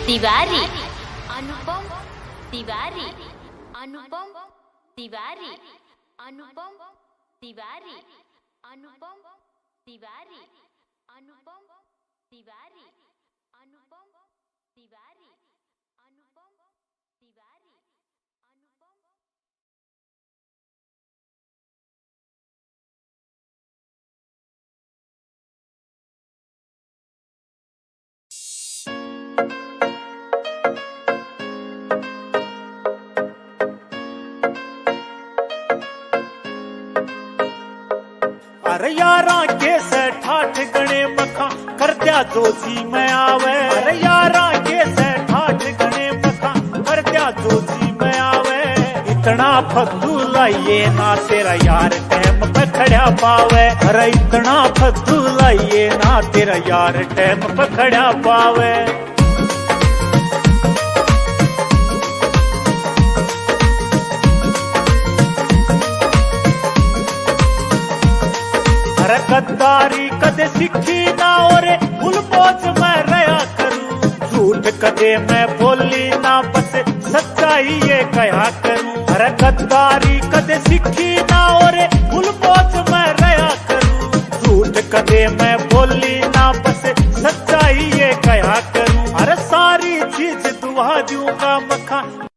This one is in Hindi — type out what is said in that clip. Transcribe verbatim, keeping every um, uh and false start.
तिवारी, अनुपम तिवारी, अनुपम तिवारी, अनुपम तिवारी, अनुपम तिवारी, अनुपम तिवारी, अनुपम तिवारी, अनुपम तिवारी, अनुपम। अरे यारा के से ठाठ गणे मखा कर दिया जोशी में आवे। अरे यारा के से ठाठ गणे मखा कर दिया जोशी में आवे। इतना फद्दू लाइए ना तेरा यार टाइम पे खड़ा पावे। अरे इतना फद्दू लाइए ना तेरा यार टाइम पे खड़ा पावे। अरे गद्दारी कदे सीखी ना और भूल बोझ मैं रहा करूं। झूठ कदे मैं बोली ना बस सच्चाई ये कहा करूं। अरे गद्दारी कदे सीखी ना और भूल बोझ मैं रहा करूं। झूठ कदे मैं बोली ना बस सच्चाई ये कहा करूं। अरे सारी चीज दुआ दूंगा मखा